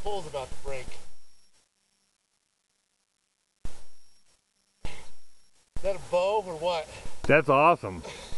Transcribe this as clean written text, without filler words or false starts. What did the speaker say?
pole's about to break. Is that a bow or what? That's awesome.